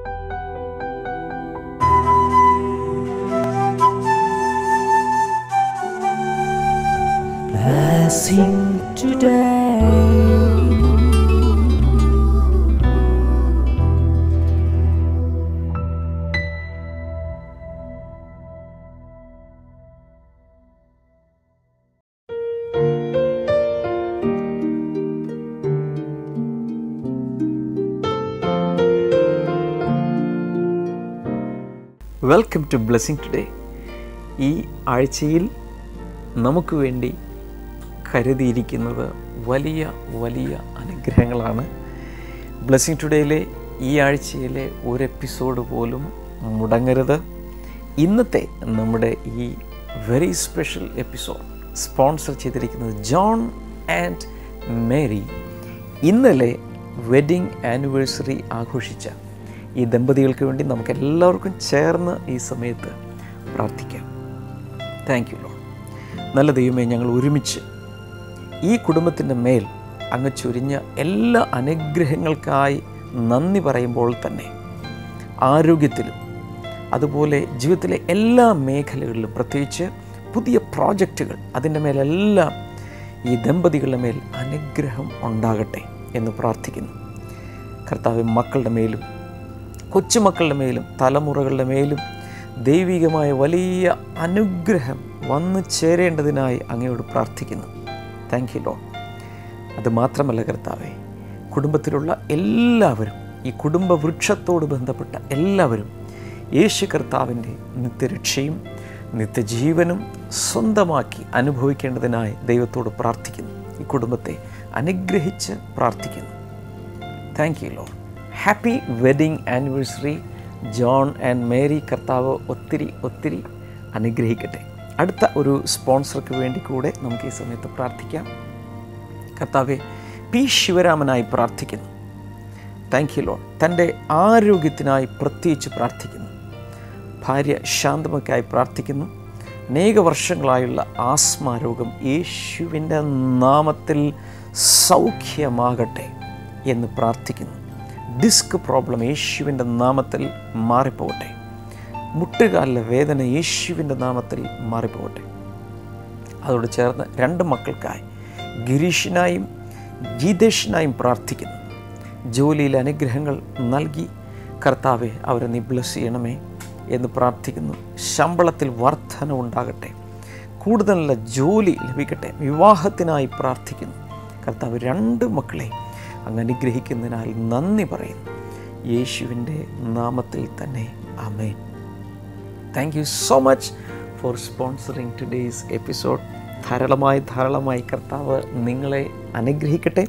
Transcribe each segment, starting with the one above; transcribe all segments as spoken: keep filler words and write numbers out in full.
Blessing today. Welcome to blessing today. ഈ ആഴ്ചയിൽ നമുക്ക് വേണ്ടി കരുതിയിരിക്കുന്നത് വലിയ വലിയ അനുഗ്രഹങ്ങളാണ്. ബ്ലെസ്സിങ് ടുഡേയിലെ ഈ ആഴ്ചയിലെ ഒരു എപ്പിസോഡ് പോലും മുടങ്ങരുത്. ഇന്നത്തെ നമ്മുടെ ഈ വെരി സ്പെഷ്യൽ എപ്പിസോഡ് സ്പോൺസർ ചെയ്തിരിക്കുന്നത് ജോൺ ആൻഡ് മേരി. ഇന്നലെ വെഡ്ഡിങ് ആനിവേഴ്സറി ആഘോഷിച്ച ഈ ദമ്പതികൾക്ക് വേണ്ടി നമുക്ക് എല്ലാവർക്കും ചേർന്ന് ഈ സമയത്ത് പ്രാർത്ഥിക്കാം. Thank you lord. നല്ല ദൈവമേ, ഞങ്ങൾ ഒരുമിച്ച് ഈ കുടുംബത്തിൻ്റെ മേൽ അങ്ങ് ചൊരിഞ്ഞ എല്ലാ അനുഗ്രഹങ്ങൾക്കായി നന്ദി പറയുമ്പോൾ തന്നെ ആരോഗ്യത്തിലും അതുപോലെ ജീവിതത്തിലെ എല്ലാ മേഖലകളിലും പ്രത്യേകിച്ച് പുതിയ പ്രോജക്റ്റുകൾ അതിൻ്റെ മേലെല്ലാം ഈ ദമ്പതികളുടെ മേൽ അനുഗ്രഹം ഉണ്ടാകട്ടെ എന്ന് പ്രാർത്ഥിക്കുന്നു. കർത്താവേ, മക്കളുടെ മേലും കൊച്ചുമക്കളുടെ മേലും തലമുറകളുടെ മേലും ദൈവികമായ വലിയ അനുഗ്രഹം വന്നു ചേരേണ്ടതിനായി അങ്ങയോട് പ്രാർത്ഥിക്കുന്നു. Thank you lord. അതുമാത്രമല്ല കർത്താവേ, കുടുംബത്തിലുള്ള എല്ലാവരും, ഈ കുടുംബ വൃക്ഷത്തോട് ബന്ധപ്പെട്ട എല്ലാവരും യേശു കർത്താവിൻ്റെ നിത്യരക്ഷയും നിത്യജീവനും സ്വന്തമാക്കി അനുഭവിക്കേണ്ടതിനായി ദൈവത്തോട് പ്രാർത്ഥിക്കുന്നു. ഈ കുടുംബത്തെ അനുഗ്രഹിച്ച് പ്രാർത്ഥിക്കുന്നു. Thank you lord. Happy wedding anniversary John and Mary. കർത്താവ് ഒത്തിരി ഒത്തിരി അനുഗ്രഹിക്കട്ടെ. അടുത്ത ഒരു സ്പോൺസർക്ക് വേണ്ടി കൂടെ നമുക്ക് ഈ സമയത്ത് പ്രാർത്ഥിക്കാം. കർത്താവെ, പി ശിവരാമനായി പ്രാർത്ഥിക്കുന്നു. Thank you lord. തൻ്റെ ആരോഗ്യത്തിനായി പ്രത്യേകിച്ച് പ്രാർത്ഥിക്കുന്നു. ഭാര്യ ശാന്തമയ്ക്കായി പ്രാർത്ഥിക്കുന്നു. അനേക വർഷങ്ങളായുള്ള ആസ്മ രോഗം യേശുവിൻ്റെ നാമത്തിൽ സൗഖ്യമാകട്ടെ എന്ന് പ്രാർത്ഥിക്കുന്നു. ഡിസ്ക് പ്രോബ്ലം യേശുവിൻ്റെ നാമത്തിൽ മാറിപ്പോകട്ടെ. മുട്ടുകാലിലെ വേദന യേശുവിൻ്റെ നാമത്തിൽ മാറിപ്പോകട്ടെ. അതോട് ചേർന്ന് രണ്ട് മക്കൾക്കായി ഗിരീഷിനായും ജീതേഷിനായും പ്രാർത്ഥിക്കുന്നു. ജോലിയിലെ അനുഗ്രഹങ്ങൾ നൽകി കർത്താവെ അവരെ നീ ബ്ലെസ് ചെയ്യണമേ എന്ന് പ്രാർത്ഥിക്കുന്നു. ശമ്പളത്തിൽ വർധന ഉണ്ടാകട്ടെ. കൂടുതൽ നല്ല ജോലി ലഭിക്കട്ടെ. വിവാഹത്തിനായി പ്രാർത്ഥിക്കുന്നു. കർത്താവ് രണ്ട് മക്കളെ അങ്ങ് അനുഗ്രഹിക്കുന്നതിനാൽ നന്ദി പറയുന്നു. യേശുവിൻ്റെ നാമത്തിൽ തന്നെ ആമേൻ. Thank you so much for sponsoring today's episode. ധാരാളമായി ധാരാളമായി കർത്താവ് നിങ്ങളെ അനുഗ്രഹിക്കട്ടെ.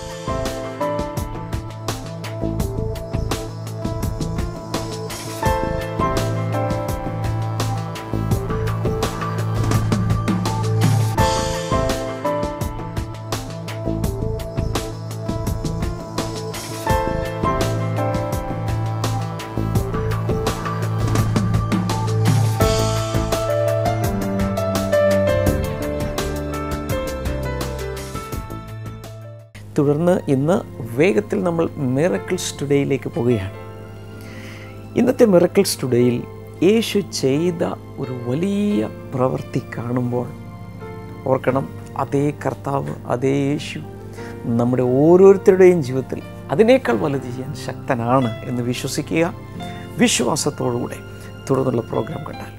തുടർന്ന് ഇന്ന് വേഗത്തിൽ നമ്മൾ മിറക്കിൾസ് ടുഡേയിലേക്ക് പോവുകയാണ്. ഇന്നത്തെ മിറക്കിൾസ് ടുഡേയിൽ യേശു ചെയ്ത ഒരു വലിയ പ്രവൃത്തി കാണുമ്പോൾ ഓർക്കണം, അതേ കർത്താവ്, അതേ യേശു നമ്മുടെ ഓരോരുത്തരുടെയും ജീവിതത്തിൽ അതിനേക്കാൾ വലുത് ചെയ്യാൻ ശക്തനാണ് എന്ന് വിശ്വസിക്കുക. വിശ്വാസത്തോടുകൂടെ തുടർന്നുള്ള പ്രോഗ്രാം കണ്ടാൽ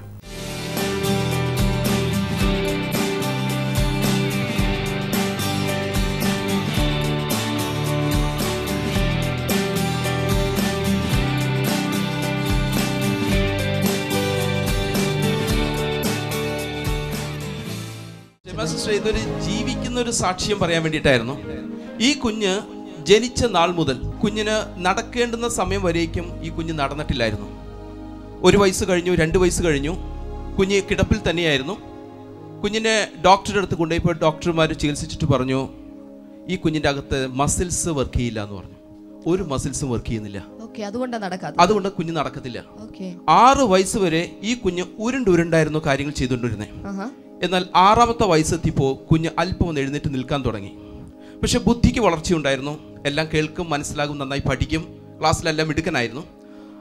ഇതൊരു ജീവിക്കുന്ന ഒരു സാക്ഷ്യം പറയാൻ വേണ്ടിയിട്ടായിരുന്നു. ഈ കുഞ്ഞ് ജനിച്ച നാൾ മുതൽ കുഞ്ഞിന് നടക്കേണ്ടുന്ന സമയം വരേക്കും ഈ കുഞ്ഞ് നടന്നിട്ടില്ലായിരുന്നു. ഒരു വയസ്സ് കഴിഞ്ഞു, രണ്ട് വയസ്സ് കഴിഞ്ഞു, കുഞ്ഞ് കിടപ്പിൽ തന്നെയായിരുന്നു. കുഞ്ഞിനെ ഡോക്ടറുടെ അടുത്ത് കൊണ്ടുപോയപ്പോൾ ഡോക്ടർമാർ ചികിത്സിച്ചിട്ട് പറഞ്ഞു, ഈ കുഞ്ഞിൻ്റെ അകത്ത് മസിൽസ് വർക്ക് ചെയ്യില്ല എന്ന് പറഞ്ഞു. ഒരു മസിൽസും വർക്ക് ചെയ്യുന്നില്ല. അതുകൊണ്ട് കുഞ്ഞ് നടക്കത്തില്ല. ആറ് വയസ്സ് വരെ ഈ കുഞ്ഞ് ഉരുണ്ടുരുണ്ടായിരുന്നു കാര്യങ്ങൾ ചെയ്തുകൊണ്ടിരുന്നത്. എന്നാൽ ആറാമത്തെ വയസ്സെത്തിയപ്പോൾ കുഞ്ഞ് അല്പം ഒന്ന് എഴുന്നേറ്റ് നിൽക്കാൻ തുടങ്ങി. പക്ഷെ ബുദ്ധിക്ക് വളർച്ചയുണ്ടായിരുന്നു. എല്ലാം കേൾക്കും, മനസ്സിലാകും, നന്നായി പഠിക്കും, ക്ലാസ്സിലെല്ലാം മിടുക്കനായിരുന്നു.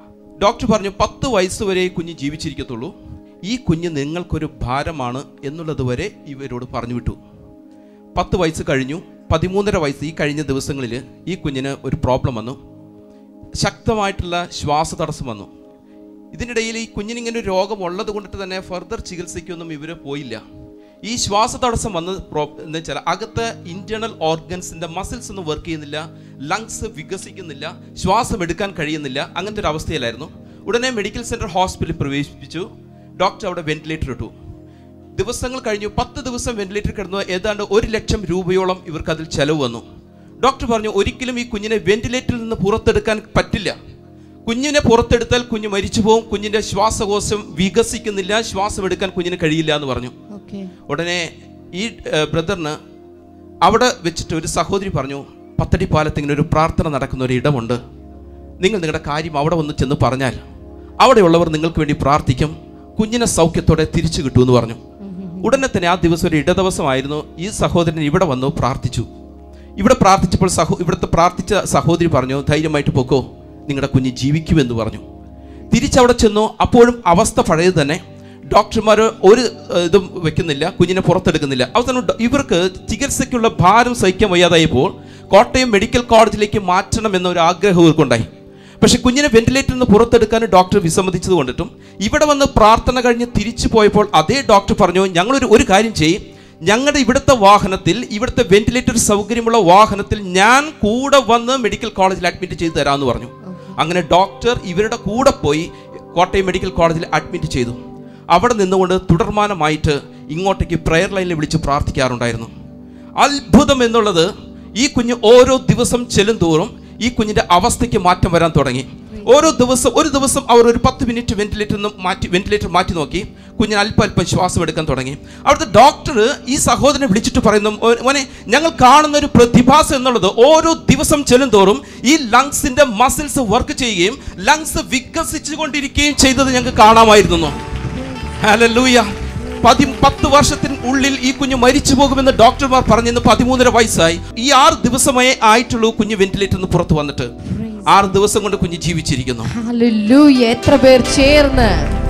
ഡോക്ടർ പറഞ്ഞു പത്ത് വയസ്സ് വരെ കുഞ്ഞ് ജീവിച്ചിരിക്കത്തുള്ളൂ, ഈ കുഞ്ഞ് നിങ്ങൾക്കൊരു ഭാരമാണ് എന്നുള്ളത് വരെ ഇവരോട് പറഞ്ഞു വിട്ടു. പത്ത് വയസ്സ് കഴിഞ്ഞു. പതിമൂന്നര വയസ്സ് ഈ കഴിഞ്ഞ ദിവസങ്ങളിൽ ഈ കുഞ്ഞിന് ഒരു പ്രോബ്ലം വന്നു. ശക്തമായിട്ടുള്ള ശ്വാസതടസ്സം വന്നു. ഇതിനിടയിൽ ഈ കുഞ്ഞിനിങ്ങനെ ഒരു രോഗം ഉള്ളത് കൊണ്ടിട്ട് തന്നെ ഫർദർ ചികിത്സയ്ക്കൊന്നും ഇവർ പോയില്ല. ഈ ശ്വാസതടസ്സം വന്നത് പ്രോ എന്ന് വെച്ചാൽ അകത്ത് ഇൻറ്റേർണൽ ഓർഗൻസിൻ്റെ മസിൽസ് ഒന്നും വർക്ക് ചെയ്യുന്നില്ല, ലങ്സ് വികസിക്കുന്നില്ല, ശ്വാസം എടുക്കാൻ കഴിയുന്നില്ല. അങ്ങനത്തെ ഒരു അവസ്ഥയിലായിരുന്നു. ഉടനെ മെഡിക്കൽ സെൻറ്റർ ഹോസ്പിറ്റലിൽ പ്രവേശിപ്പിച്ചു. ഡോക്ടർ അവിടെ വെന്റിലേറ്റർ ഇട്ടു. ദിവസങ്ങൾ കഴിഞ്ഞു. പത്ത് ദിവസം വെന്റിലേറ്റർ കിടന്നു. ഏതാണ്ട് ഒരു ലക്ഷം രൂപയോളം ഇവർക്ക് അതിൽ ചെലവ് വന്നു. ഡോക്ടർ പറഞ്ഞു ഒരിക്കലും ഈ കുഞ്ഞിനെ വെന്റിലേറ്ററിൽ നിന്ന് പുറത്തെടുക്കാൻ പറ്റില്ല. കുഞ്ഞിനെ പുറത്തെടുത്താൽ കുഞ്ഞ് മരിച്ചു പോകും, കുഞ്ഞിൻ്റെ ശ്വാസകോശം വികസിക്കുന്നില്ല, ശ്വാസം എടുക്കാൻ കുഞ്ഞിന് കഴിയില്ല എന്ന് പറഞ്ഞു. ഉടനെ ഈ ബ്രദറിന് അവിടെ വെച്ചിട്ട് ഒരു സഹോദരി പറഞ്ഞു, പത്തടിപ്പാലത്ത് ഇങ്ങനെ ഒരു പ്രാർത്ഥന നടക്കുന്ന ഒരു ഇടമുണ്ട്, നിങ്ങൾ നിങ്ങളുടെ കാര്യം അവിടെ വന്ന് ചെന്ന് പറഞ്ഞാൽ അവിടെയുള്ളവർ നിങ്ങൾക്ക് വേണ്ടി പ്രാർത്ഥിക്കും, കുഞ്ഞിനെ സൗഖ്യത്തോടെ തിരിച്ചു കിട്ടുമെന്ന് പറഞ്ഞു. ഉടനെ തന്നെ ആ ദിവസം ഒരു ഇടദിവസമായിരുന്നു. ഈ സഹോദരൻ ഇവിടെ വന്നു പ്രാർത്ഥിച്ചു. ഇവിടെ പ്രാർത്ഥിച്ചപ്പോൾ സഹോ ഇവിടുത്തെ പ്രാർത്ഥിച്ച സഹോദരി പറഞ്ഞു, ധൈര്യമായിട്ട് പോക്കോ, നിങ്ങളുടെ കുഞ്ഞ് ജീവിക്കുമെന്ന് പറഞ്ഞു. തിരിച്ചവിടെ ചെന്നു. അപ്പോഴും അവസ്ഥ പഴയത് തന്നെ. ഡോക്ടർമാർ ഒരു ഇതും വെക്കുന്നില്ല, കുഞ്ഞിനെ പുറത്തെടുക്കുന്നില്ല. അവസാനം ഇവർക്ക് ചികിത്സയ്ക്കുള്ള ഭാരം സഹിക്കാൻ വയ്യാതായപ്പോൾ കോട്ടയം മെഡിക്കൽ കോളേജിലേക്ക് മാറ്റണം എന്നൊരു ആഗ്രഹം ഇവർക്കുണ്ടായി. പക്ഷെ കുഞ്ഞിനെ വെന്റിലേറ്ററിൽ നിന്ന് പുറത്തെടുക്കാൻ ഡോക്ടർ വിസമ്മതിച്ചത് കൊണ്ടിട്ടും ഇവിടെ വന്ന് പ്രാർത്ഥന കഴിഞ്ഞ് തിരിച്ചു പോയപ്പോൾ അതേ ഡോക്ടർ പറഞ്ഞു, ഞങ്ങളൊരു ഒരു കാര്യം ചെയ്യും, ഞങ്ങളുടെ ഇവിടുത്തെ വാഹനത്തിൽ, ഇവിടുത്തെ വെന്റിലേറ്റർ സൗകര്യമുള്ള വാഹനത്തിൽ ഞാൻ കൂടെ വന്ന് മെഡിക്കൽ കോളേജിൽ അഡ്മിറ്റ് ചെയ്ത് തരാമെന്ന് പറഞ്ഞു. അങ്ങനെ ഡോക്ടർ ഇവരുടെ കൂടെ പോയി കോട്ടയം മെഡിക്കൽ കോളേജിൽ അഡ്മിറ്റ് ചെയ്തു. അവിടെ നിന്നുകൊണ്ട് തുടർമാനമായിട്ട് ഇങ്ങോട്ടേക്ക് പ്രെയർ ലൈനിൽ വിളിച്ച് പ്രാർത്ഥിക്കാറുണ്ടായിരുന്നു. അത്ഭുതം എന്നുള്ളത്, ഈ കുഞ്ഞ് ഓരോ ദിവസം ചെല്ലും തോറും ഈ കുഞ്ഞിൻ്റെ അവസ്ഥയ്ക്ക് മാറ്റം വരാൻ തുടങ്ങി. ഓരോ ദിവസം ഒരു ദിവസം അവർ ഒരു പത്ത് മിനിറ്റ് വെന്റിലേറ്റർ മാറ്റി വെന്റിലേറ്റർ മാറ്റി നോക്കി, കുഞ്ഞിന് അല്പം അല്പം ശ്വാസം എടുക്കാൻ തുടങ്ങി. അവിടുത്തെ ഡോക്ടർ ഈ സഹോദരനെ വിളിച്ചിട്ട് പറയുന്നു, മോനെ, ഞങ്ങൾ കാണുന്ന ഒരു പ്രതിഭാസം എന്നുള്ളത് ഓരോ ദിവസം ചെല്ലും തോറും ഈ ലങ്സിന്റെ മസിൽസ് വർക്ക് ചെയ്യുകയും ലങ്സ് വികസിച്ചു കൊണ്ടിരിക്കുകയും ചെയ്തത് ഞങ്ങൾക്ക് കാണാമായിരുന്നു. ഹല്ലേലൂയ. പതി പത്ത് വർഷത്തിന് ഉള്ളിൽ ഈ കുഞ്ഞ് മരിച്ചു പോകുമെന്ന് ഡോക്ടർമാർ പറഞ്ഞെന്ന് പതിമൂന്നര വയസ്സായി. ഈ ആറ് ദിവസമേ ആയിട്ടുള്ളൂ കുഞ്ഞ് വെന്റിലേറ്ററിൽ നിന്ന് പുറത്ത് വന്നിട്ട്. ആറ് ദിവസം കൊണ്ട് കുഞ്ഞ് ജീവിച്ചിരിക്കുന്നു. ഹല്ലേലൂയ. എത്ര പേർ ചേർന്ന്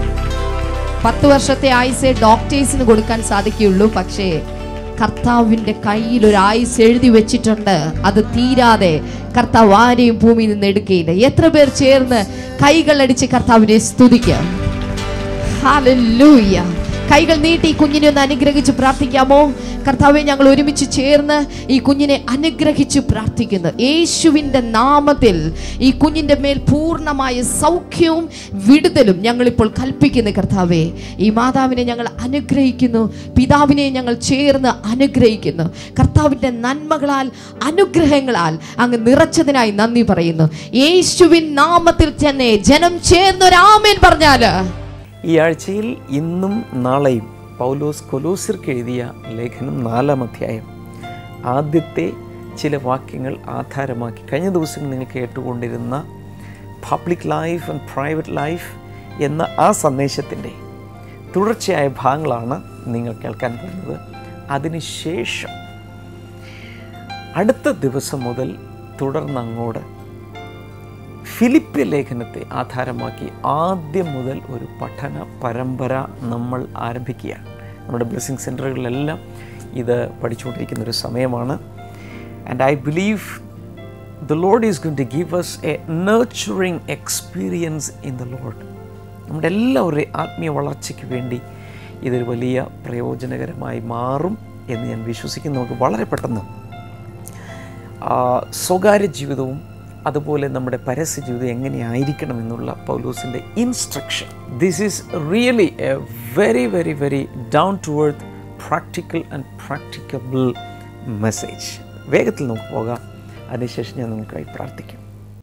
പത്ത് വർഷത്തെ ആയുസ് ഡോക്ടേഴ്സിന് കൊടുക്കാൻ സാധിക്കുകയുള്ളൂ, പക്ഷേ കർത്താവിന്റെ കയ്യിൽ ഒരു ആയുസ് എഴുതി വെച്ചിട്ടുണ്ട്. അത് തീരാതെ കർത്താവ് ആരെയും ഭൂമിയിൽ നിന്ന് എടുക്കുകയില്ല. എത്ര പേർ ചേർന്ന് കൈകളടിച്ച് കർത്താവിനെ സ്തുതിക്കാം. ഹല്ലേലൂയ. കൈകൾ നീട്ടി ഈ കുഞ്ഞിനെ ഒന്ന് അനുഗ്രഹിച്ച് പ്രാർത്ഥിക്കാമോ? കർത്താവെ, ഞങ്ങൾ ഒരുമിച്ച് ചേർന്ന് ഈ കുഞ്ഞിനെ അനുഗ്രഹിച്ച് പ്രാർത്ഥിക്കുന്നു. യേശുവിൻ്റെ നാമത്തിൽ ഈ കുഞ്ഞിൻ്റെ മേൽ പൂർണ്ണമായ സൗഖ്യവും വിടുതലും ഞങ്ങളിപ്പോൾ കൽപ്പിക്കുന്നു. കർത്താവെ, ഈ മാതാവിനെ ഞങ്ങൾ അനുഗ്രഹിക്കുന്നു, പിതാവിനെ ഞങ്ങൾ ചേർന്ന് അനുഗ്രഹിക്കുന്നു. കർത്താവിൻ്റെ നന്മകളാൽ അനുഗ്രഹങ്ങളാൽ അങ്ങ് നിറച്ചതിനായി നന്ദി പറയുന്നു. യേശുവിൻ നാമത്തിൽ തന്നെ ജനം ചേർന്നൊരു ആമേൻ പറഞ്ഞാൽ. ഈ ആഴ്ചയിൽ ഇന്നും നാളെയും പൗലോസ് കൊലോസ്യർക്ക് എഴുതിയ ലേഖനം നാലാം അധ്യായം ആദ്യത്തെ ചില വാക്യങ്ങൾ ആധാരമാക്കി കഴിഞ്ഞ ദിവസം നിങ്ങൾ കേട്ടുകൊണ്ടിരുന്ന public life and private life എന്ന ആ സന്ദേശത്തിൻ്റെ തുടർച്ചയായ ഭാഗങ്ങളാണ് നിങ്ങൾ കേൾക്കാൻ പോകുന്നത്. അതിനുശേഷം അടുത്ത ദിവസം മുതൽ തുടർന്നങ്ങോട്ട് ഫിലിപ്പിയ ലേഖനത്തെ ആധാരമാക്കി ആദ്യം മുതൽ ഒരു പഠന പരമ്പര നമ്മൾ ആരംഭിക്കുകയാണ്. നമ്മുടെ ബ്ലെസ്സിങ് സെൻറ്ററുകളിലെല്ലാം ഇത് പഠിച്ചുകൊണ്ടിരിക്കുന്നൊരു സമയമാണ്. And I believe the lord is going to give us a nurturing experience in the lord. നമ്മുടെ എല്ലാവരുടെയും ആത്മീയ വളർച്ചയ്ക്ക് വേണ്ടി ഇതൊരു വലിയ പ്രയോജനകരമായി മാറും എന്ന് ഞാൻ വിശ്വസിക്കുന്നു. നമുക്ക് വളരെ പെട്ടെന്ന് സ്വകാര്യ ജീവിതവും അതുപോലെ നമ്മുടെ പരസ്യ ജീവിതം എങ്ങനെയായിരിക്കണം എന്നുള്ള പൗലോസിൻ്റെ instruction. This is really a very very very down to earth practical and practicable message. വേഗത്തിൽ നമുക്ക് പോകാം. അതിനുശേഷം ഞാൻ നിങ്ങൾക്കായി പ്രാർത്ഥിക്കും.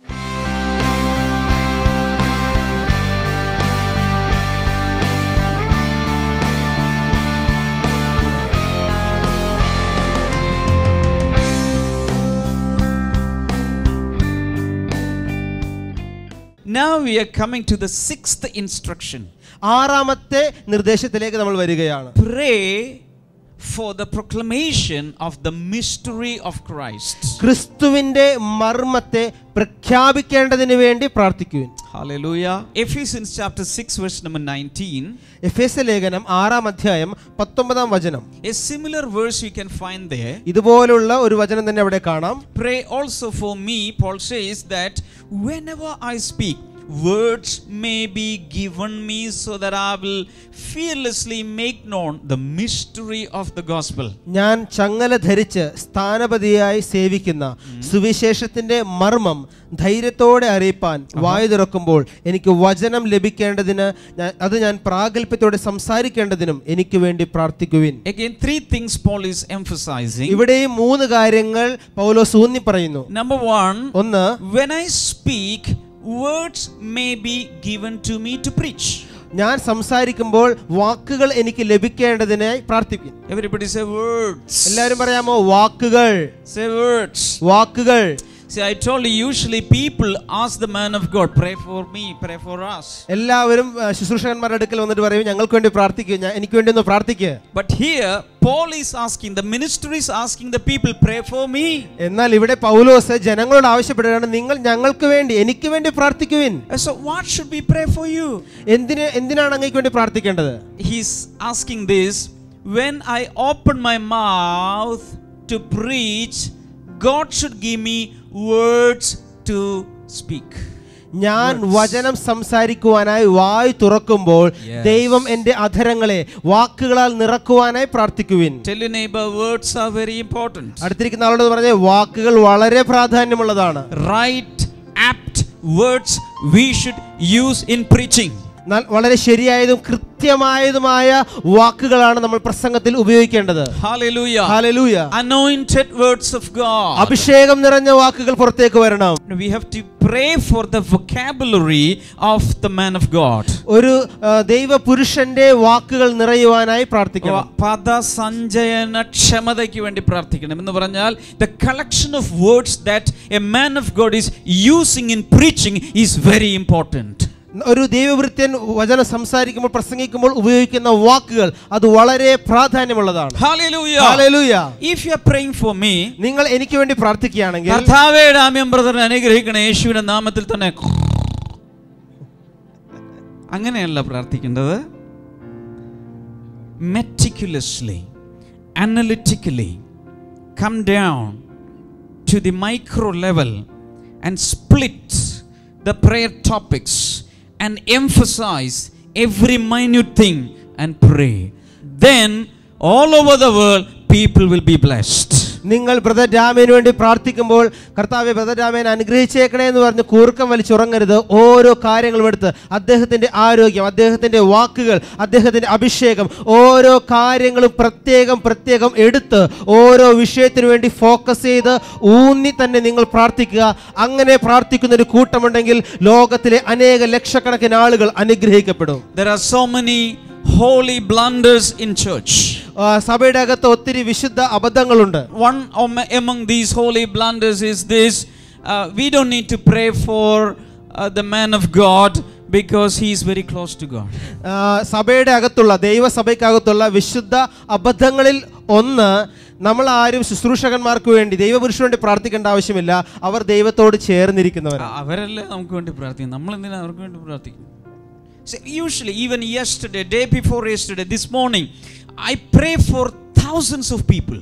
Now we are coming to the sixth instruction. ആറാമത്തെ നിർദ്ദേശത്തിലേക്ക് നമ്മൾ വരികയാണ്. Pray for the proclamation of the mystery of Christ. ക്രിസ്തുവിന്റെ മർമ്മത്തെ പ്രഖ്യാപിക്കേണ്ടതിനു വേണ്ടി പ്രാർത്ഥിക്കുവിൻ. Hallelujah. Ephesians chapter six verse number nineteen. എഫേസ്യ ലേഖനം ആറാം അധ്യായം പത്തൊമ്പതാം വചനം. A similar verse you can find there. ഇതുപോലുള്ള ഒരു വചനം തന്നെ അവിടെ കാണാം. Pray also for me, Paul says, that whenever I speak, words may be given me so that I will fearlessly make known the mystery of the gospel. ഞാൻ ചങ്ങല ധരിച്ച് സ്ഥാനപതിയായി സേവിക്കുന്ന സുവിശേഷത്തിന്റെ മർമ്മം ധൈര്യത്തോടെ അറിയിപ്പാൻ വായു തുറക്കുമ്പോൾ എനിക്ക് വചനം ലഭിക്കേണ്ടതിന് അത് ഞാൻ പ്രാഗൽഭ്യത്തോടെ സംസാരിക്കേണ്ടതിനും എനിക്ക് വേണ്ടി പ്രാർത്ഥിക്കുവിൻ. Again, three things Paul is emphasizing. ഇവിടെ മൂന്ന് കാര്യങ്ങൾ പൗലോസ് ഊന്നി പറയുന്നു. Number one, ഒന്ന്, when I speak, words may be given to me to preach. ഞാൻ സംസാരിക്കുമ്പോൾ വാക്കുകൾ എനിക്ക് ലഭിക്കേണ്ടതിനായി പ്രാർത്ഥിക്കും. Everybody say words. എല്ലാവരും പറയാമോ? വാക്കുകൾ. Say words. വാക്കുകൾ. See, I told you, usually people ask the man of God, pray for me, pray for us. എല്ലാവരും ശുശ്രൂഷകന്മാരുടെ അടുക്കൽ വന്നിട്ട് പറയും, ഞങ്ങൾക്ക് വേണ്ടി പ്രാർത്ഥിക്കുക, എനിക്ക് വേണ്ടി ഒന്ന് പ്രാർത്ഥിക്കുക. But here Paul is asking, the ministry is asking the people, pray for me. എന്നാൽ ഇവിടെ പൗലോസ് ജനങ്ങളോട് ആവശ്യപ്പെടുകയാണ്, നിങ്ങൾ ഞങ്ങൾക്ക് വേണ്ടി, എനിക്ക് വേണ്ടി പ്രാർത്ഥിക്കുവിൻ. So what should we pray for you? എന്തിന് എന്തിനാണ് അങ്ങേക്ക് വേണ്ടി പ്രാർത്ഥിക്കേണ്ടത്? He's asking this, when I open my mouth to preach, God should give me words to speak. ഞാൻ വചനം സംസാരിക്കുവാനായി വായ് തുറക്കുമ്പോൾ ദൈവം എൻ്റെ അധരങ്ങളെ വാക്കുകളാൽ നിറക്കുവാനായി പ്രാർത്ഥിക്കുവിൻ. Tell your neighbor, words are very important. അടുത്തിരിക്കുന്ന ആളോട് പറഞ്ഞേ, വാക്കുകൾ വളരെ പ്രാധാന്യമുള്ളതാണ്. Right, apt words we should use in preaching. വളരെ ശരിയായതും കൃത്യമായതുമായ വാക്കുകളാണ് നമ്മൾ പ്രസംഗത്തിൽ ഉപയോഗിക്കേണ്ടത്. Hallelujah. Hallelujah. Anointed words of God. അഭിഷേകം നിറഞ്ഞ വാക്കുകൾ പുറത്തേക്ക് വരണം. We have to pray for the vocabulary of the man of God. ഒരു ദൈവ പുരുഷന്റെ വാക്കുകൾ നിറയുവാനായി പ്രാർത്ഥിക്കണം. പദസഞ്ചയന ക്ഷമതയ്ക്ക് വേണ്ടി പ്രാർത്ഥിക്കണം എന്ന് പറഞ്ഞാൽ the collection of words that a man of God is using in preaching is very important. ഒരു ദൈവവൃത്യൻ വചനം സംസാരിക്കുമ്പോൾ പ്രസംഗിക്കുമ്പോൾ ഉപയോഗിക്കുന്ന വാക്കുകൾ അത് വളരെ പ്രാധാന്യമുള്ളതാണ്. Hallelujah. Hallelujah. If you are praying for me, നിങ്ങൾ എനിക്ക് വേണ്ടി പ്രാർത്ഥിക്കുകയാണെങ്കിൽ, കർത്താവേ ഡാമിയൻ ബ്രദറിനെ അനുഗ്രഹിക്കണേ യേശുവിന്റെ നാമത്തിൽ തന്നെ, അങ്ങനെയല്ല പ്രാർത്ഥിക്കേണ്ടത്. Meticulously, analytically come down to the micro level and split the prayer topics and emphasize every minute thing and pray. Then all over the world people will be blessed. നിങ്ങൾ ബ്രദർ രാമേന് വേണ്ടി പ്രാർത്ഥിക്കുമ്പോൾ, കർത്താവേ ബ്രദർ രാമേനെ അനുഗ്രഹിച്ചേക്കണേ എന്ന് പറഞ്ഞ് കൂർക്കം വലിച്ചുറങ്ങരുത്. ഓരോ കാര്യങ്ങളും എടുത്ത് അദ്ദേഹത്തിന്റെ ആരോഗ്യം, അദ്ദേഹത്തിന്റെ വാക്കുകൾ, അദ്ദേഹത്തിന്റെ അഭിഷേകം, ഓരോ കാര്യങ്ങളും പ്രത്യേകം പ്രത്യേകം എടുത്ത് ഓരോ വിഷയത്തിനു വേണ്ടി ഫോക്കസ് ചെയ്ത് ഊന്നി തന്നെ നിങ്ങൾ പ്രാർത്ഥിക്കുക. അങ്ങനെ പ്രാർത്ഥിക്കുന്ന ഒരു കൂട്ടമുണ്ടെങ്കിൽ ലോകത്തിലെ അനേക ലക്ഷക്കണക്കിന് ആളുകൾ അനുഗ്രഹിക്കപ്പെടും. There are so many holy blunders in church. സഭയുടെ അകത്ത് ഒത്തിരി വിശുദ്ധ അബദ്ധങ്ങളുണ്ട്. One among these holy blunders is this: uh, we don't need to pray for uh, the man of God because he is very close to God. സഭയുടെ അകത്തുള്ള ദൈവസഭയ്ക്കകത്തുള്ള വിശുദ്ധ അബദ്ധങ്ങളിൽ ഒന്ന്, നമ്മൾ ആരും ശുശ്രൂഷകന്മാർക്ക് വേണ്ടി ദൈവപുരുഷന് വേണ്ടി പ്രാർത്ഥിക്കേണ്ട ആവശ്യമില്ല. അവർ ദൈവത്തോട് ചേർന്നിരിക്കുന്നവരാണ്. അവരല്ലേ നമുക്ക് വേണ്ടി പ്രാർത്ഥിക്കും, നമ്മൾ എന്തിനാ അവർക്ക് വേണ്ടി പ്രാർത്ഥിക്കും? Usually, even yesterday, day before yesterday, this morning, I pray for thousands of people.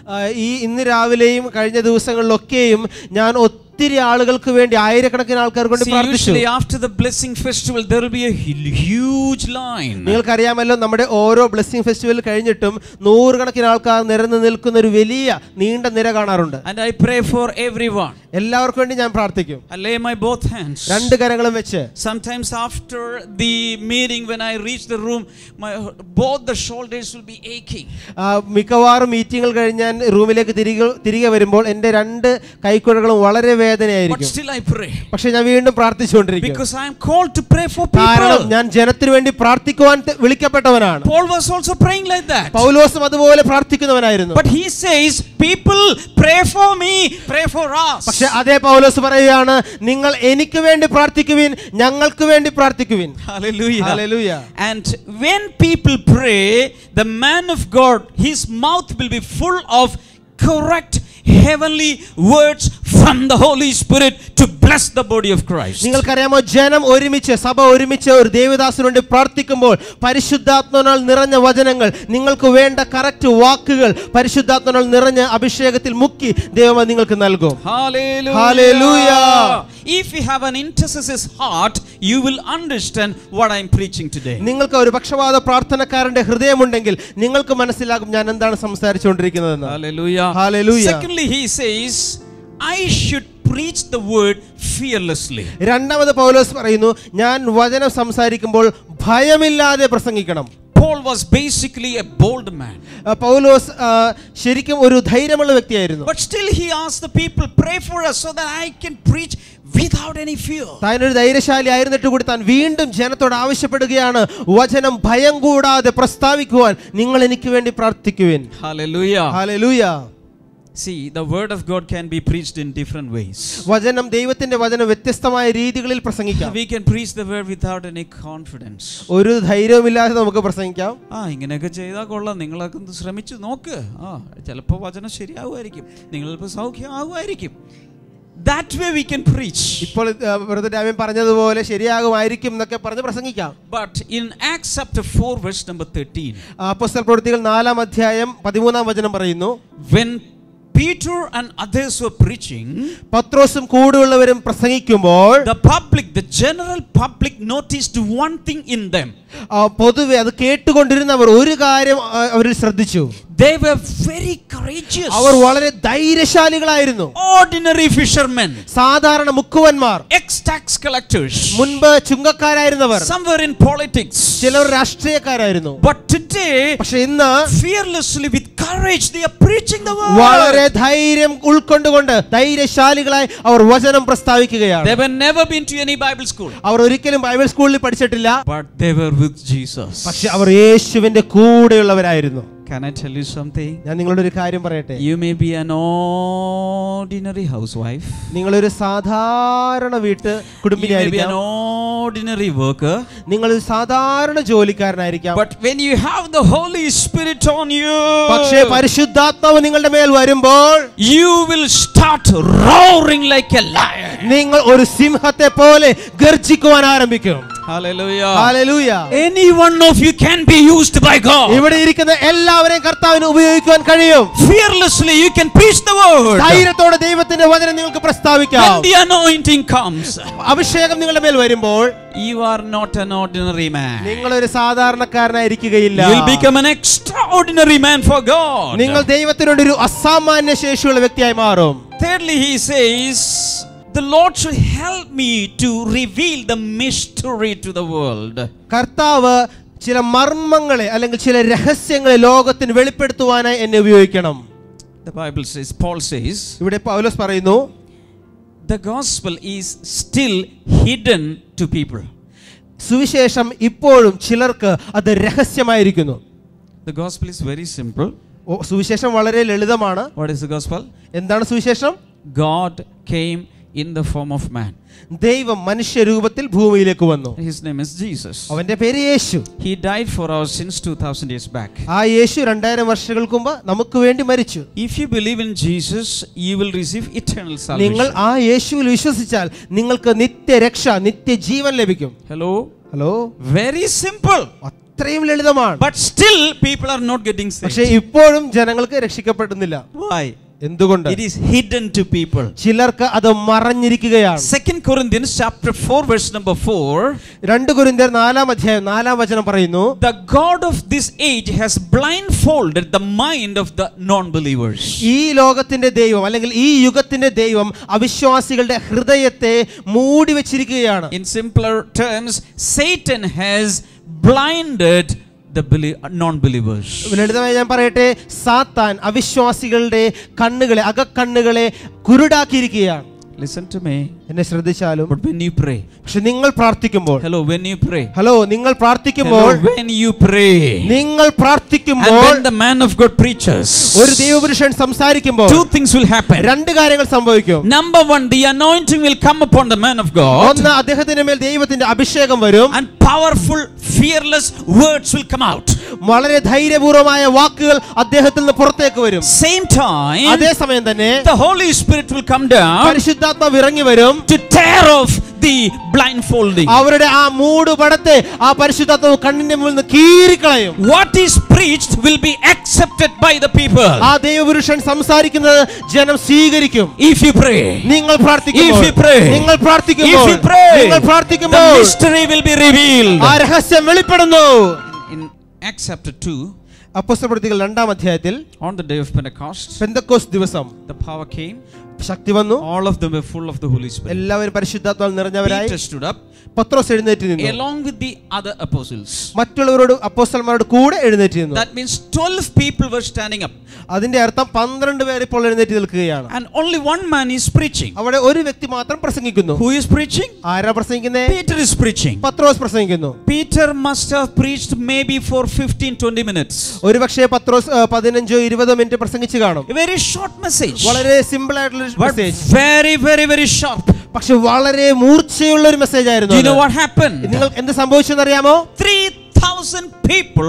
ഈ ഇന്ന് രാവിലെയും കഴിഞ്ഞ ദിവസങ്ങളിലൊക്കെയും ഞാൻ ഒത്തിരി ആളുകൾക്ക് വേണ്ടി, ആയിരക്കണക്കിന് ആൾക്കാർക്ക് വേണ്ടി പ്രാർത്ഥിച്ചു. Usually after the blessing festival there will be a huge line. നിങ്ങൾക്കറിയാമല്ലോ, നമ്മുടെ ഓരോ ബ്ലെസ്സിംഗ് ഫെസ്റ്റിവൽ കഴിഞ്ഞിട്ടും നൂറുകണക്കിന് ആൾക്കാർ നിരന്ന് നിൽക്കുന്ന ഒരു വലിയ നീണ്ട നിര കാണാറുണ്ട്. And I pray for everyone. എല്ലാവർക്കും വേണ്ടി ഞാൻ പ്രാർത്ഥിക്കും. I lay my both hands. രണ്ട് കരങ്ങളും വെച്ച്. Sometimes after the meeting, when I reach the room, my both the shoulders will be aching. മിക്കവാറും മീറ്റിംഗുകൾ കഴിഞ്ഞ് ഞാൻ റൂമിലേക്ക് തിരികെ തിരികെ വരുമ്പോൾ എൻ്റെ രണ്ട് കൈക്കുഴകളും വളരെ വേദനയായിരിക്കും. But still I pray. പക്ഷേ ഞാൻ വീണ്ടും പ്രാർത്ഥിച്ചുകൊണ്ടിരിക്കും. Because I am called to pray for people. കാരണം ഞാൻ ജനത്തിനു വേണ്ടി പ്രാർത്ഥിക്കുവാൻ വിളിക്കപ്പെട്ടവനാണ്. Paul was also praying like that. പൗലോസും അതുപോലെ പ്രാർത്ഥിക്കുന്നവനായിരുന്നു. But he says, people pray for me, pray for us. പക്ഷേ അതേ പൗലോസ് പറയുകയാണ്, നിങ്ങൾ എനിക്ക് വേണ്ടി പ്രാർത്ഥിക്കുവിൻ, ഞങ്ങൾക്ക് വേണ്ടി പ്രാർത്ഥിക്കുവിൻ. Hallelujah. Hallelujah. And when people pray, the man of God, his mouth will be full of correct heavenly words from the Holy Spirit to bless the body of Christ. നിങ്ങൾക്കറിയാമോ, ജനം ഒരുമിച്ച്, സഭ ഒരുമിച്ച് ഒരു ദേവദാസന് വേണ്ടി പ്രാർത്ഥിക്കുമ്പോൾ പരിശുദ്ധാത്മാവിനാൽ നിറഞ്ഞ വചനങ്ങൾ, നിങ്ങൾക്ക് വേണ്ട കറക്റ്റ് വാക്കുകൾ പരിശുദ്ധാത്മാവിനാൽ നിറഞ്ഞ അഭിഷേകത്തിൽ മുക്കി ദൈവം നിങ്ങൾക്ക് നൽകും. Hallelujah. Hallelujah. If you have an intercessor's heart, you will understand what I am preaching today. നിങ്ങൾക്ക് ഒരു പക്ഷപാത പ്രാർത്ഥനക്കാരന്റെ ഹൃദയമുണ്ടെങ്കിൽ നിങ്ങൾക്ക് മനസ്സിലാകും ഞാൻ എന്താണ് സംസാരിച്ചുകൊണ്ടിരിക്കുന്നതെന്ന്. Hallelujah. Hallelujah. Secondly, he says, I should preach the word fearlessly. രണ്ടാമത് പൗലോസ് പറയുന്നു, ഞാൻ വചനം സംസാരിക്കുമ്പോൾ ഭയമില്ലാതെ പ്രസംഗിക്കണം. Paul was basically a bold man. പൗലോസ് ശരിക്കും ഒരു ധൈര്യമുള്ള വ്യക്തിയായിരുന്നു. But still he asked the people, pray for us so that I can preach without any fear. താൻ ഒരു ധൈര്യശാലി ആയിരുന്നിട്ട് കൂടി താൻ വീണ്ടും ജനത്തോട് ആവശ്യപ്പെടുകയാണ്, വചനം ഭയം കൂടാതെ പ്രസ്താവിക്കുവാൻ നിങ്ങൾ എനിക്ക് വേണ്ടി പ്രാർത്ഥിക്കുവിൻ. Hallelujah. Hallelujah. See, the word of God can be preached in different ways. വചനം, ദൈവത്തിന്റെ വചനം വ്യത്യസ്തമായ രീതികളിൽ പ്രസംഗിക്കാം. We can preach the word without any confidence. ഒരു ധൈര്യവുമില്ലാതെ നമുക്ക് പ്രസംഗിക്കാം. ആ ഇങ്ങനെയൊക്കെ ചെയ്താൽ കൊള്ളാം, നിങ്ങളൊക്കെ ഒന്ന് ശ്രമിച്ചു നോക്ക്, ആ ചിലപ്പോൾ വചനം ശരിയാവുമായിരിക്കും, നിങ്ങളിപ്പോൾ സൗഖ്യമാകുമായിരിക്കും. That way we can preach. ഇപ്പോൾ ബ്രദർ ഡാമിൻ പറഞ്ഞതുപോലെ ശരിയാകുമായിരിക്കും എന്നൊക്കെ പറഞ്ഞ് പ്രസംഗിക്കാം. But in Acts chapter four verse number thirteen, അപ്പോസ്തല പ്രവൃത്തികൾ നാലാം അധ്യായം പതിമൂന്നാം വചനം പറയുന്നു, when Peter and others were preaching, പത്രോസും കൂടെയുള്ളവരും പ്രസംഗിക്കുമ്പോൾ the public, the general public noticed one thing in them. പൊതുവെ അത് കേട്ടുകൊണ്ടിരുന്നവർ ഒരു കാര്യം അവരിൽ ശ്രദ്ധിച്ചു. They were very courageous. അവർ വളരെ ധൈര്യശാലികളായിരുന്നു. Ordinary fishermen, സാധാരണ മുക്കുവന്മാർ, ex-tax collectors, മുൻപ് ചുങ്കക്കാരായിരുന്നവർ, some were in politics, ചിലർ രാഷ്ട്രീയക്കാരായിരുന്നു. but today, പക്ഷേ ഇന്ന് fearlessly with courage they are preaching the word. വളരെ ധൈര്യം ഉൾക്കൊണ്ടുകൊണ്ട് ധൈര്യശാലികളായി അവർ വചനം പ്രസ്താവിക്കുകയാണ്. They were never been to any Bible school, അവർ ഒരിക്കലും ബൈബിൾ സ്കൂളിൽ പഠിച്ചിട്ടില്ല. but they were with Jesus. പക്ഷേ അവർ യേശുവിന്റെ കൂടെയുള്ളവരായിരുന്നു. Can I tell you something? ഞാൻ നിങ്ങളോട് ഒരു കാര്യം പറയട്ടെ. You may be an ordinary housewife. നിങ്ങളൊരു സാധാരണ വീട്ട് കുടുംബിനിയായിരിക്കാം. You may be an ordinary worker. നിങ്ങൾ ഒരു സാധാരണ ജോലിക്കാരനായിരിക്കാം. But when you have the Holy Spirit on you, പക്ഷേ പരിശുദ്ധാത്മാവ് നിങ്ങളുടെ മേൽ വരുമ്പോൾ you will start roaring like a lion. നിങ്ങൾ ഒരു സിംഹത്തെ പോലെ ഗർജിക്കുവാൻ ആരംഭിക്കും. Hallelujah. Hallelujah. Any one of you can be used by God. ഇവിടെ ഇരിക്കുന്ന എല്ലാവരെയും കർത്താവിന് ഉപയോഗിക്കുവാൻ കഴിയും. Fearlessly you can preach the word. ധൈര്യത്തോടെ ദൈവത്തിന്റെ വചനം നിങ്ങൾക്ക് പ്രസ്താവിക്കാം. When the anointing comes, അഭിഷേകം നിങ്ങളുടെ മേൽ വരുമ്പോൾ you are not an ordinary man. നിങ്ങൾ ഒരു സാധാരണക്കാരനായിരിക്കുകയില്ല. You will become an extraordinary man for God. നിങ്ങൾ ദൈവത്തിന് വേണ്ടി ഒരു അസാമാന്യ ശേഷിയുള്ള വ്യക്തിയായി മാറും. Thirdly, he says, the Lord should help me to reveal the mystery to the world. കർത്താവ് ചില മർമ്മങ്ങളെ അല്ലെങ്കിൽ ചില രഹസ്യങ്ങളെ ലോകത്തിന് വെളിപ്പെടുത്തുവാനായി എന്നെ ഉപയോഗിക്കണം. The Bible says, Paul says, ഇവിടെ പൗലോസ് പറയുന്നു, the gospel is still hidden to people. സുവിശേഷം ഇപ്പോഴും ചിലർക്ക് അത് രഹസ്യമായിരിക്കുന്നു. The gospel is very simple. സുവിശേഷം വളരെ ലളിതമാണ്. What is the gospel? എന്താണ് സുവിശേഷം? God came in the form of man. ദൈവം മനുഷ്യരൂപത്തിൽ ഭൂമിയിലേക്ക് വന്നു. His name is Jesus. അവന്റെ പേര് യേശു. He died for our sins two thousand years back. ആ യേശു രണ്ടായിരം വർഷങ്ങൾക്ക് മുമ്പ് നമുക്ക് വേണ്ടി മരിച്ചു. If you believe in Jesus, you will receive eternal salvation. നിങ്ങൾ ആ യേശുവിൽ വിശ്വസിച്ചാൽ നിങ്ങൾക്ക് നിത്യരക്ഷ, നിത്യജീവൻ ലഭിക്കും. Hello? ഹലോ. Very simple. അത്രയും ലളിതമാണ്. But still people are not getting saved. പക്ഷേ ഇപ്പോഴും ജനങ്ങൾക്ക് രക്ഷിക്കപ്പെടുന്നില്ല. Why? എന്തുകൊണ്ട്? It is hidden to people. ചിലർക്ക് അത് മറഞ്ഞിരിക്കുകയാണ്. Second Corinthians chapter four verse number four. രണ്ട് കൊരിന്ത്യർ നാലാം അധ്യായം നാലാം വചനം പറയുന്നു, The God of this age has blindfolded the mind of the non-believers. ഈ ലോകത്തിന്റെ ദൈവം അല്ലെങ്കിൽ ഈ യുഗത്തിന്റെ ദൈവം അവിശ്വാസികളുടെ ഹൃദയത്തെ മൂടി വെച്ചിരിക്കുകയാണ്. In simpler terms, Satan has blinded the non-believers. ലളിതമായി ഞാൻ പറയട്ടെ, സാത്താൻ അവിശ്വാസികളുടെ കണ്ണുകളെ, അകക്കണ്ണുകളെ കുരുടാക്കിയിരിക്കുകയാണ്. Listen to me. എന്നെ ശ്രദ്ധിച്ചാലും. But when you pray, പക്ഷെ നിങ്ങൾ പ്രാർത്ഥിക്കുമ്പോൾ, hello, when you pray, hello നിങ്ങൾ പ്രാർത്ഥിക്കുമ്പോൾ, hello, when you pray, നിങ്ങൾ പ്രാർത്ഥിക്കുമ്പോൾ, and when the man of God preaches, ഒരു ദൈവപുരുഷൻ സംസാരിക്കുമ്പോൾ, two things will happen. രണ്ട് കാര്യങ്ങൾ സംഭവിക്കും. Number one, the anointing will come upon the man of God. ഒന്ന്, അദ്ദേഹത്തിന്റെ മേൽ ദൈവത്തിന്റെ അഭിഷേകം വരും. And powerful, fearless words will come out. വളരെ ധൈര്യപൂർവമായ വാക്കുകൾ അദ്ദേഹത്തിൽ നിന്ന് പുറത്തേക്ക് വരും. Same time, അതേ സമയം തന്നെ the Holy Spirit will come down. പരിശുദ്ധാത്മാവ് ഇറങ്ങി വരും. to tear off the blindfolding. അവരുടെ ആ മൂടുപടത്തെ ആ പരിശുദ്ധാത്മാവ് കണ്ണിന്റെ മുന്നിൽ നിന്ന് കീറിക്കളയും. What is preached will be accepted by the people. ആ ദൈവപുരുഷൻ സംസാരിക്കുന്നത് ജനം സ്വീകരിക്കും. If you pray, നിങ്ങൾ പ്രാർത്ഥിക്കുമ്പോൾ, if you pray, നിങ്ങൾ പ്രാർത്ഥിക്കുമ്പോൾ, if you pray, നിങ്ങൾ the പ്രാർത്ഥിക്കുമ്പോൾ mystery will be revealed. ആ രഹസ്യം വെളിപ്പെടുന്നു. In Acts chapter two, അപ്പോസ്തലപ്രവൃത്തികൾ രണ്ടാം അധ്യായത്തിൽ on the day of Pentecost, Pentecost ദിവസം the power came. ശക്തി വന്നു. All of them were full of the Holy Spirit. എല്ലാവരും പരിശുദ്ധാത്മാവിൽ നിറഞ്ഞവരായി. Peter stood up പത്രോസ് എഴുന്നേറ്റ് നിന്നു. along with the other apostles. മറ്റുള്ളവരോട് അപ്പോസ്തലന്മാരോട് കൂടെ എഴുന്നേറ്റ് നിന്നു. That means twelve people were standing up. അതിന്റെ അർത്ഥം പന്ത്രണ്ട് പേർ ഇപ്പോൾ എഴുന്നേറ്റ് നിൽക്കുകയാണ്. And only one man is preaching. അവിടെ ഒരു വ്യക്തി മാത്രം പ്രസംഗിക്കുന്നു. Who is preaching? ആരാ പ്രസംഗിക്കുന്നത്? Peter is preaching. പത്രോസ് പ്രസംഗിക്കുന്നു. Peter must have preached maybe for fifteen twenty minutes. ഒരുപക്ഷേ പത്രോസ് പതിനഞ്ചോ ഇരുപതോ മിനിറ്റ് പ്രസംഗിച്ചു കാണും. A very short message. വളരെ സിമ്പിൾ ആയിട്ടുള്ള message. Very very very sharp. പക്ഷെ വളരെ മൂർച്ചയുള്ള ഒരു മെസ്സേജ് ആയിരുന്നു. Do you know what happened? നിങ്ങൾ എന്ത് സംഭവിച്ചെന്ന് അറിയാമോ? three thousand people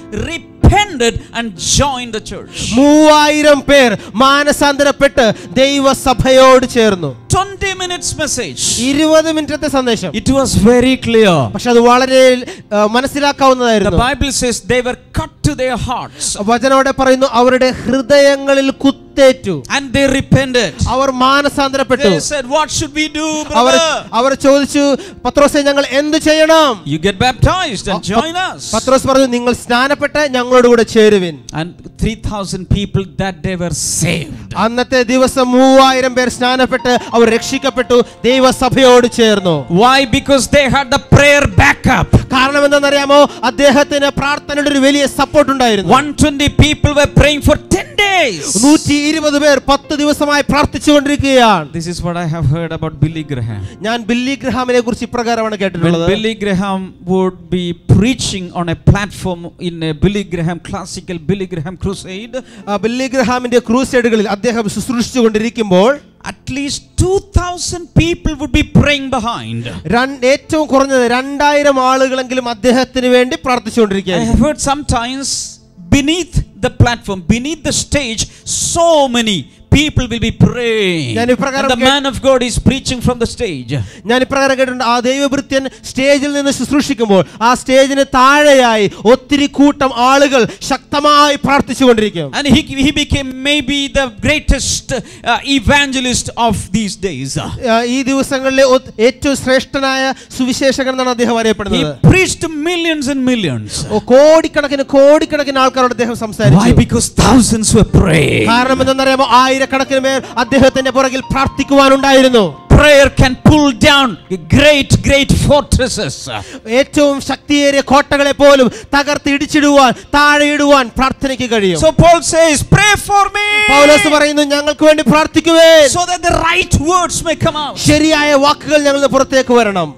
repented and joined the church. മൂവായിരം പേർ മാനസാന്തരപ്പെട്ട് ദൈവസഭയോട് ചേർന്നു. twenty minutes message. ഇരുപത് മിനിറ്റത്തെ സന്ദേശം. It was very clear. പക്ഷെ അത് വളരെ മനസ്സിലാക്കാവുന്നതായിരുന്നു. The Bible says they were cut to their hearts. വചനോടെ പറയുന്നു അവരുടെ ഹൃദയങ്ങളിൽ കുത്തേറ്റു. And they repented. Our മാനസാന്തരപ്പെട്ടു. They said, what should we do, our brother? അവർ ചോദിച്ചു, പത്രോസേ ഞങ്ങൾ എന്ത് ചെയ്യണം? You get baptized and join us. പത്രോസ് പറഞ്ഞു നിങ്ങൾ സ്നാനപ്പെട്ട് ഞങ്ങളോട് കൂടെ ചേരുവിൻ. And three thousand people that day were saved. അന്നത്തെ ദിവസം മൂവായിരം പേർ സ്നാനപ്പെട്ട് അവർ രക്ഷിക്കപ്പെട്ടു, ദൈവസഭയോട് ചേർന്നു. Why? Because they had the prayer backup. കാരണം എന്താണെന്നറിയാമോ? അദ്ദേഹത്തിന് പ്രാർത്ഥനയുടെ ഒരു വലിയ സപ്പോർട്ട് ഉണ്ടായിരുന്നു. one hundred twenty people were praying for ten days. നൂറ്റി ഇരുപത് പേർ പത്ത് ദിവസമായി പ്രാർത്ഥിച്ചുകൊണ്ടിരിക്കുകയാണ്. This is what I have heard about Billy Graham. ഞാൻ ബില്ലി ഗ്രഹാമിനെ കുറിച്ച് ഇപ്രകാരമാണ് When കേട്ടിട്ടുള്ളത്. Billy Graham would be preaching on a platform in a Billy Graham classical Billy Graham crusade, Billy ഗ്രഹാമിന്റെ ക്രൂസൈഡുകളിൽ അദ്ദേഹം ശുശ്രൂഷിച്ചുകൊണ്ടിരിക്കുമ്പോൾ at least two thousand people would be praying behind. ഏറ്റവും കുറഞ്ഞത് രണ്ടായിരം ആളുകളെങ്കിലും അദ്ദേഹത്തിന് വേണ്ടി I പ്രാർത്ഥിച്ചുകൊണ്ടിരിക്കുകയായിരുന്നു. have heard sometimes beneath the platform, beneath the stage, so many people will be praying. And the man of God is preaching from the stage. ഞാൻ ഇപ്രകാരം കേട്ടിട്ടുണ്ട്, ആ ദൈവഭൃത്യൻ സ്റ്റേജിൽ നിന്ന് ശുശ്രൂഷിക്കുമ്പോൾ ആ സ്റ്റേജിന് താഴെയായി ഒത്തിരി കൂട്ടം ആളുകൾ ശക്തമായി പ്രാർത്ഥിച്ചുകൊണ്ടിരിക്കും. And he he became maybe the greatest uh, evangelist of these days. ഈ ദിവസങ്ങളിലെ ഏറ്റവും ശ്രേഷ്ഠനായ സുവിശേഷകൻ എന്നാണ് അദ്ദേഹം അറിയപ്പെടുന്നത്. He preached to millions and millions. കോടിക്കണക്കിന് കോടിക്കണക്കിന് ആൾക്കാരോട് അദ്ദേഹം സംസാരിച്ചു. Why? Because thousands were praying. കാരണം എന്താണെന്നറിയാമോ? ആയിരക്കണക്കിന് പേർ അദ്ദേഹത്തിന്റെ പുറകിൽ പ്രാർത്ഥിക്കുവാനുണ്ടായിരുന്നു. Prayer can pull down great great fortresses. ഏറ്റവും ശക്തിയേറിയ കോട്ടകളെ പോലും തകർത്ത് ഇടിച്ചിടുവാൻ താഴെയിടുവാൻ പ്രാർത്ഥനയ്ക്ക് കഴിയും. So Paul says, pray for me. പൗലോസ് പറയുന്നു ഞങ്ങൾക്ക് വേണ്ടി പ്രാർത്ഥിക്കുവേൻ. So that the right words may come out. ശരിയായ വാക്കുകൾ ഞങ്ങളുടെ പുറത്തേക്ക് വരണം.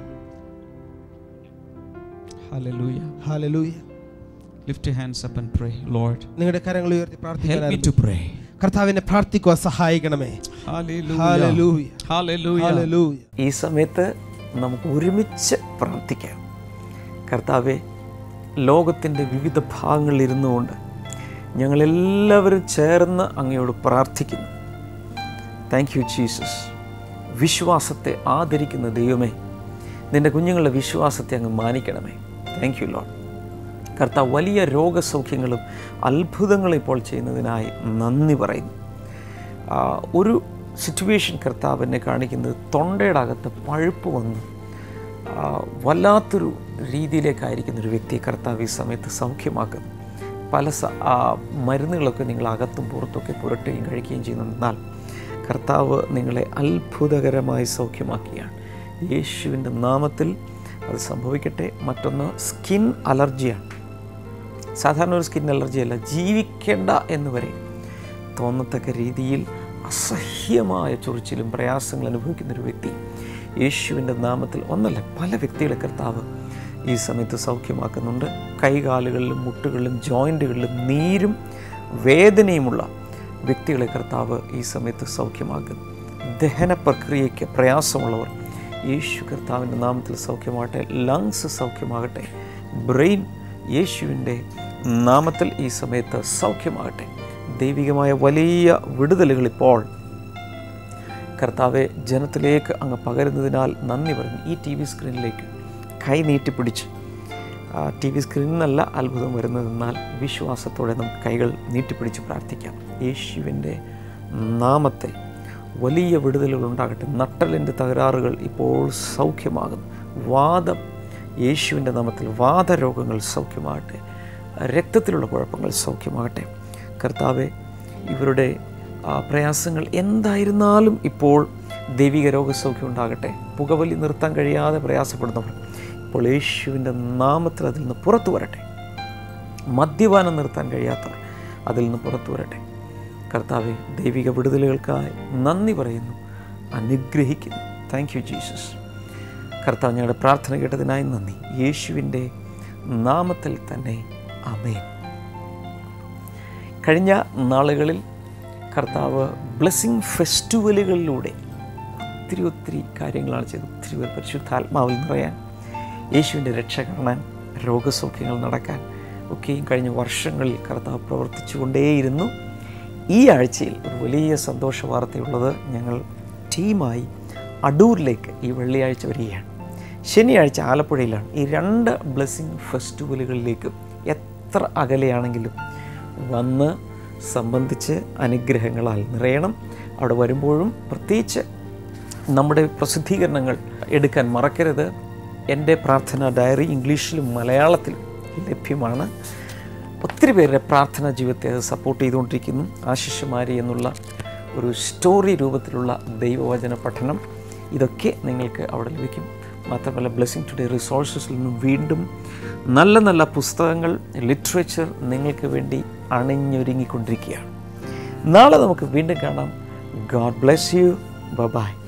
Hallelujah. Hallelujah. Lift your hands up and pray, Lord. നിങ്ങളുടെ കരങ്ങൾ ഉയർത്തി പ്രാർത്ഥിക്കാൻ. Help me to pray. കർത്താവിനെ പ്രാർത്ഥിക്കുവാൻ സഹായിക്കണമേ. Hallelujah. Hallelujah. Hallelujah. Hallelujah. ഈ സമയത്ത് നമുക്ക് ഒരുമിച്ച് പ്രാർത്ഥിക്കാം. കർത്താവെ, ലോകത്തിൻ്റെ വിവിധ ഭാഗങ്ങളിൽ ഇരുന്നു കൊണ്ട് ഞങ്ങളെല്ലാവരും ചേർന്ന് അങ്ങയോട് പ്രാർത്ഥിക്കുന്നു. Thank you Jesus. വിശ്വാസത്തെ ആദരിക്കുന്ന ദൈവമേ, നിൻ്റെ കുഞ്ഞുങ്ങളുടെ വിശ്വാസത്തെ അങ്ങ് മാനിക്കണമേ. Thank you Lord. കർത്താവ് വലിയ രോഗസൗഖ്യങ്ങളും അത്ഭുതങ്ങളും ഇപ്പോൾ ചെയ്യുന്നതിനായി നന്ദി പറയുന്നു. ഒരു സിറ്റുവേഷൻ കർത്താവ് എന്നെ കാണിക്കുന്നത് തൊണ്ടയുടെ അകത്ത് പഴുപ്പ് വന്ന് വല്ലാത്തൊരു രീതിയിലേക്കായിരിക്കുന്നൊരു വ്യക്തിയെ കർത്താവ് ഈ സമയത്ത് സൗഖ്യമാക്കുന്നു. പല മരുന്നുകളൊക്കെ നിങ്ങൾ അകത്തും പുറത്തൊക്കെ പുരട്ടുകയും കഴിക്കുകയും ചെയ്യുന്നതിനാൽ കർത്താവ് നിങ്ങളെ അത്ഭുതകരമായി സൗഖ്യമാക്കുകയാണ്. യേശുവിൻ്റെ നാമത്തിൽ അത് സംഭവിക്കട്ടെ. മറ്റൊന്ന് സ്കിൻ അലർജിയാണ്. സാധാരണ ഒരു സ്കിൻ അലർജിയല്ല, ജീവിക്കേണ്ട എന്ന് വരെ തോന്നത്തക്ക രീതിയിൽ അസഹ്യമായ ചൊറിച്ചിലും പ്രയാസങ്ങൾ അനുഭവിക്കുന്നൊരു വ്യക്തി യേശുവിൻ്റെ നാമത്തിൽ ഒന്നല്ല പല വ്യക്തികളെ കർത്താവ് ഈ സമയത്ത് സൗഖ്യമാക്കുന്നുണ്ട്. കൈകാലുകളിലും മുട്ടുകളിലും ജോയിൻറ്റുകളിലും നീരും വേദനയുമുള്ള വ്യക്തികളെ കർത്താവ് ഈ സമയത്ത് സൗഖ്യമാക്കുന്നു. ദഹന പ്രക്രിയയ്ക്ക് പ്രയാസമുള്ളവർ യേശു കർത്താവിൻ്റെ നാമത്തിൽ സൗഖ്യമാകട്ടെ. ലങ്സ് സൗഖ്യമാകട്ടെ. ബ്രെയിൻ യേശുവിൻ്റെ നാമത്തിൽ ഈ സമയത്ത് സൗഖ്യമാകട്ടെ. ദൈവികമായ വലിയ വിടുതലുകൾ ഇപ്പോൾ കർത്താവെ, ജനത്തിലേക്ക് അങ്ങ് പകരുന്നതിനാൽ നന്ദി പറഞ്ഞു. ഈ ടി വി സ്ക്രീനിലേക്ക് കൈ നീട്ടിപ്പിടിച്ച്, ടി വി സ്ക്രീനിൽ നിന്നല്ല അത്ഭുതം വരുന്നതെന്നാൽ വിശ്വാസത്തോടെ നമുക്ക് കൈകൾ നീട്ടിപ്പിടിച്ച് പ്രാർത്ഥിക്കാം. യേശുവിൻ്റെ നാമത്തെ വലിയ വിടുതലുകൾ ഉണ്ടാകട്ടെ. നട്ടലിൻ്റെ തകരാറുകൾ ഇപ്പോൾ സൗഖ്യമാകുന്നു. വാദം യേശുവിൻ്റെ നാമത്തിൽ വാദരോഗങ്ങൾ സൗഖ്യമാകട്ടെ. രക്തത്തിലുള്ള കുഴപ്പങ്ങൾ സൗഖ്യമാകട്ടെ. കർത്താവെ, ഇവരുടെ പ്രയാസങ്ങൾ എന്തായിരുന്നാലും ഇപ്പോൾ ദൈവിക രോഗസൗഖ്യം ഉണ്ടാകട്ടെ. പുകവലി നിർത്താൻ കഴിയാതെ പ്രയാസപ്പെടുന്നവർ ഇപ്പോൾ യേശുവിൻ്റെ നാമത്തിൽ അതിൽ നിന്ന് പുറത്തു വരട്ടെ. മദ്യപാനം നിർത്താൻ കഴിയാത്തവർ അതിൽ നിന്ന് പുറത്തു വരട്ടെ. കർത്താവെ, ദൈവിക വിടുതലുകൾക്കായി നന്ദി പറയുന്നു, അനുഗ്രഹിക്കുന്നു. Thank you Jesus. കർത്താവ്, ഞങ്ങളുടെ പ്രാർത്ഥന കേട്ടതിനായി നന്ദി. യേശുവിൻ്റെ നാമത്തിൽ തന്നെ ആമേൻ. കഴിഞ്ഞ നാളുകളിൽ കർത്താവ് ബ്ലെസ്സിങ് ഫെസ്റ്റിവലുകളിലൂടെ ഒത്തിരി ഒത്തിരി കാര്യങ്ങളാണ് ചെയ്തത്. ഒത്തിരി പേർ പരിശുദ്ധാത്മാവിൽ നിറയാൻ, യേശുവിൻ്റെ രക്ഷ കാണാൻ, രോഗസൗഖ്യങ്ങൾ നടക്കാൻ ഒക്കെയും കഴിഞ്ഞ വർഷങ്ങളിൽ കർത്താവ് പ്രവർത്തിച്ചു കൊണ്ടേയിരുന്നു. ഈ ആഴ്ചയിൽ ഒരു വലിയ സന്തോഷ വാർത്തയുള്ളത്, ഞങ്ങൾ ടീമായി അടൂരിലേക്ക് ഈ വെള്ളിയാഴ്ച വരികയാണ്. ശനിയാഴ്ച ആലപ്പുഴയിലാണ്. ഈ രണ്ട് ബ്ലെസ്സിങ് ഫെസ്റ്റിവലുകളിലേക്കും എത്ര അകലെയാണെങ്കിലും വന്ന് സംബന്ധിച്ച് അനുഗ്രഹങ്ങളാൽ നിറയണം. അവിടെ വരുമ്പോഴും പ്രത്യേകിച്ച് നമ്മുടെ പ്രസിദ്ധീകരണങ്ങൾ എടുക്കാൻ മറക്കരുത്. എൻ്റെ പ്രാർത്ഥന ഡയറി ഇംഗ്ലീഷിലും മലയാളത്തിലും ലഭ്യമാണ്. ഒത്തിരി പേരുടെ പ്രാർത്ഥനാ ജീവിതത്തെ അത് സപ്പോർട്ട് ചെയ്തുകൊണ്ടിരിക്കുന്നു. ആശിഷമാരി എന്നുള്ള ഒരു സ്റ്റോറി രൂപത്തിലുള്ള ദൈവവചന പഠനം, ഇതൊക്കെ നിങ്ങൾക്ക് അവിടെ ലഭിക്കും. മാത്രമല്ല, ബ്ലെസ്സിങ് ടുഡേ റിസോഴ്സസിൽ നിന്നും വീണ്ടും നല്ല നല്ല പുസ്തകങ്ങൾ, ലിറ്ററേച്ചർ നിങ്ങൾക്ക് വേണ്ടി അണിഞ്ഞൊരുങ്ങിക്കൊണ്ടിരിക്കുകയാണ്. നാളെ നമുക്ക് വീണ്ടും കാണാം. God bless you. Bye by.